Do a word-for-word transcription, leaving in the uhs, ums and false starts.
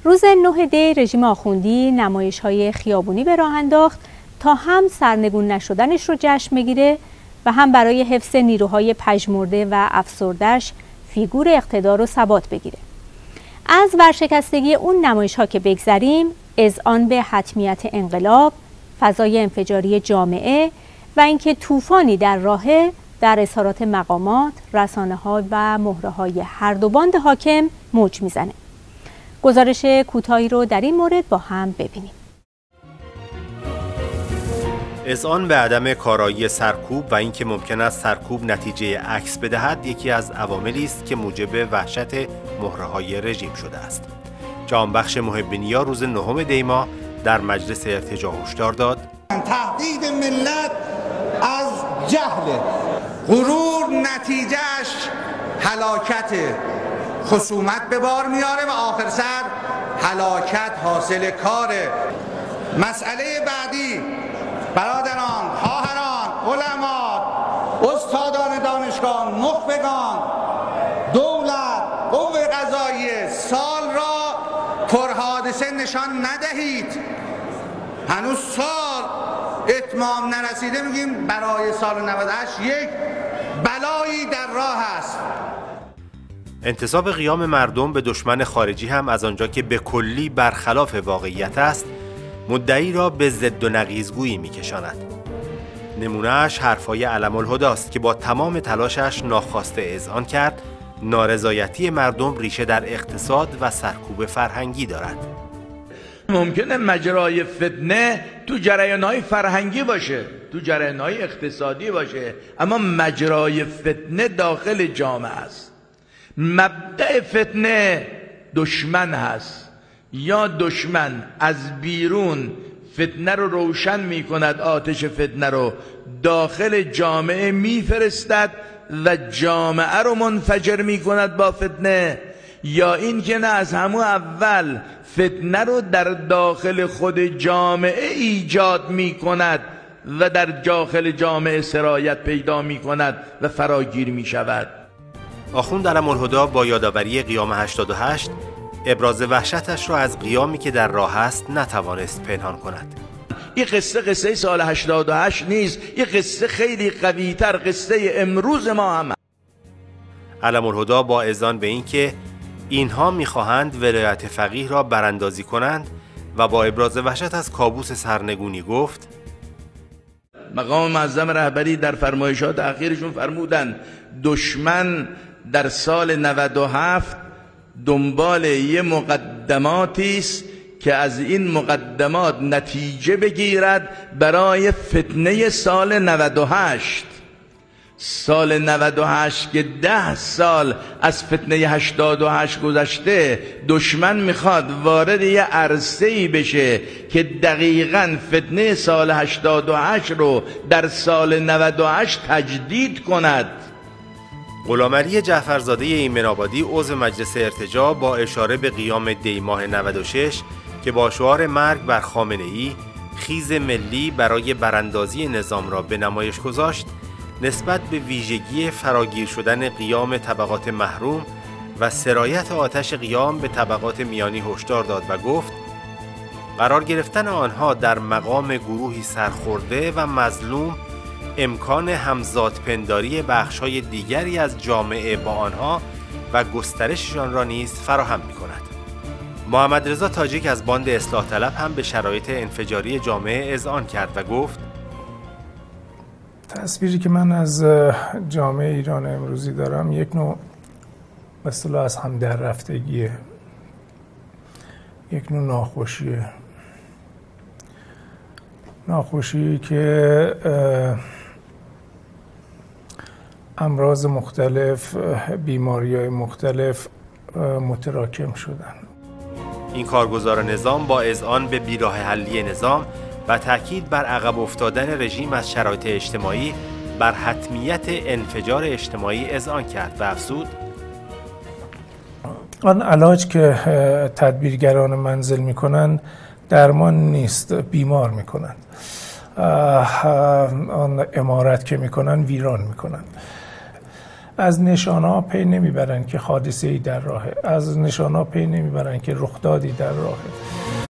روز نه دی رژیم آخوندی نمایش‌های خیابونی به راه انداخت تا هم سرنگون نشدنش رو جشن بگیره و هم برای حفظ نیروهای پژمرده و افسرده‌اش فیگور اقتدار و ثبات بگیره. از ورشکستگی اون نمایش‌ها که بگذریم، اذعان به حتمیت انقلاب، فضای انفجاری جامعه و اینکه طوفانی در راهه در اظهارات مقامات، رسانه‌ها و مهره‌های هر دو باند حاکم موج میزنه. گزارش کوتاهی رو در این مورد با هم ببینیم. اذعان به عدم کارایی سرکوب و اینکه ممکن است سرکوب نتیجه عکس بدهد یکی از عواملی است که موجب وحشت مهره‌های رژیم شده است. جهانبخش محبینیا روز نهم دی ماه در مجلس ارتجاع هشدار داد: تهدید ملت از جهل، غرور نتیجهش هلاکت، خصومت به بار میاره و آخر سر هلاکت حاصل کاره. مسئله بعدی برادران، خواهران، علما، استادان دانشگاه، نخبگان، دولت، قوه قضاییه، سال را پرحادثه نشان ندهید. هنوز سال اتمام نرسیده، میگیم برای سال نود و هشت یک بلایی در راه است. انتصاب قیام مردم به دشمن خارجی هم از آنجا که به کلی برخلاف واقعیت است، مدعی را به ضد و نقیضگویی می‌کشاند. نمونه‌اش حرفای علم الهدی است که با تمام تلاشش ناخواسته اذعان کرد نارضایتی مردم ریشه در اقتصاد و سرکوب فرهنگی دارد. ممکنه مجرای فتنه تو جریان‌های فرهنگی باشه، تو جریان‌های اقتصادی باشه، اما مجرای فتنه داخل جامعه است. مبدأ فتنه دشمن هست، یا دشمن از بیرون فتنه رو روشن می کند، آتش فتنه رو داخل جامعه می فرستد و جامعه رو منفجر می کند با فتنه، یا این که نه از همون اول فتنه رو در داخل خود جامعه ایجاد می کند و در داخل جامعه سرایت پیدا می کند و فراگیر می شود. آخوند علم الهدی با یادآوری قیام هشتاد و هشت ابراز وحشتش را از قیامی که در راه است نتوانست پنهان کند. این قصه قصه سال هشتاد و هشت نیست، این قصه خیلی قوی‌تر قصه امروز ما هم. علم الهدی با اذعان به این که اینها می‌خواهند ولایت فقیه را براندازی کنند و با ابراز وحشت از کابوس سرنگونی گفت: مقام معظم رهبری در فرمایشات اخیرشون فرمودن دشمن در سال نود و هفت دنبال یه مقدماتی است که از این مقدمات نتیجه بگیرد برای فتنه سال نود و هشت. سال نود و هشت که ده سال از فتنه هشتاد و هشت گذشته، دشمن میخواد وارد یه عرصه‌ای بشه که دقیقاً فتنه سال هشتاد و هشت رو در سال نود و هشت تجدید کند. غلامعلی جعفرزاده ایمن‌آبادی عضو مجلس ارتجاع با اشاره به قیام دی ماه نود و شش که با شعار مرگ بر خامنه‌ای خیز ملی برای براندازی نظام را به نمایش گذاشت، نسبت به ویژگی فراگیر شدن قیام طبقات محروم و سرایت آتش قیام به طبقات میانی هشدار داد و گفت: قرار گرفتن آنها در مقام گروهی سرخورده و مظلوم امکان همزادپنداری بخش‌های دیگری از جامعه با آنها و گسترششان را نیز فراهم می‌کند. محمد رضا تاجیک از باند اصلاح طلب هم به شرایط انفجاری جامعه اذعان کرد و گفت: تصویری که من از جامعه ایران امروزی دارم یک نوع به اصطلاح از هم در رفتگیه، یک نوع ناخوشیه، ناخوشی که امراض مختلف، بیماری‌های مختلف متراکم شدن. این کارگزار نظام با اذعان به بیراه حلی نظام و تاکید بر عقب افتادن رژیم از شرایط اجتماعی بر حتمیت انفجار اجتماعی اذعان کرد و افزود: آن علاج که تدبیرگران منزل میکنند درمان نیست، بیمار میکنند. آن عمارت که میکنن ویران میکنن. از نشانه‌ها پی نمیبرن که حادثه‌ای در راهه، از نشانه‌ها پی نمیبرن که رخدادی در راهه.